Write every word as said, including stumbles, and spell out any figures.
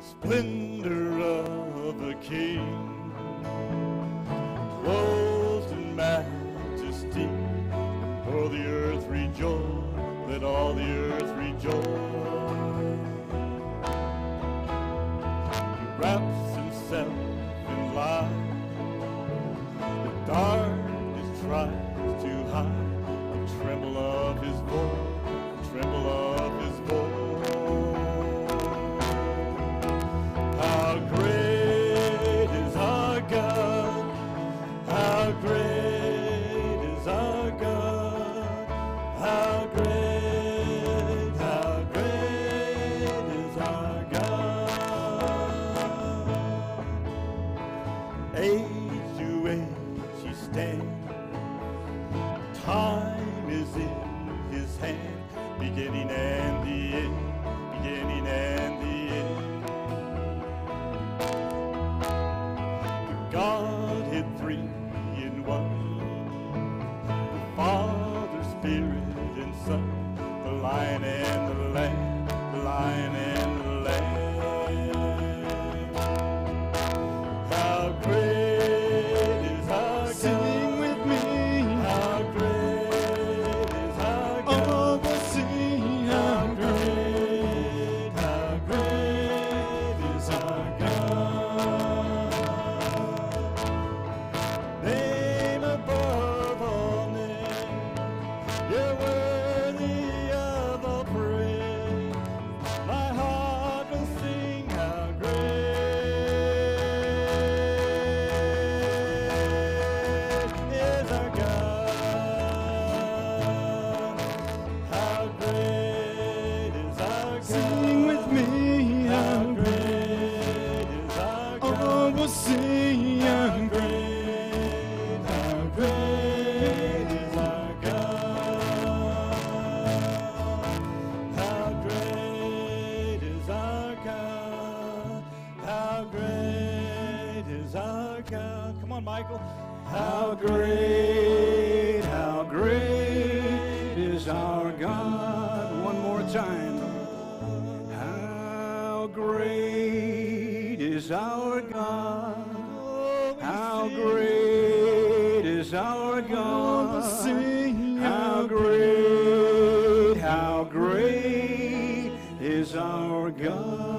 splendor of the King, clothed in majesty, and for the earth rejoice, let all the earth rejoice. He wraps himself in light, the darkness tries to hide, the tremble of his voice, the tremble of his voice. How great is our God, how great is our God, how great, how great is our God. Age to age he stands, time is in his hand, beginning and the end, beginning and the end. Godhead three in one, the Father, Spirit, and Son, the Lion and the Lamb, the Lion and the Lamb. How great is our God? Sing with me. How great is our God? Oh, we'll sing. How great, how great is our God? Name above all names, you're worthy of all praise. My heart will sing how great is our God. How great is our God? Sing with me. How great is our God? Oh, we'll sing how great, how great is our God. How great is our God. How great is our God. Come on, Michael. How great, how great is our God. One more time. How great is our God. How great is our God. How great, how great is our God.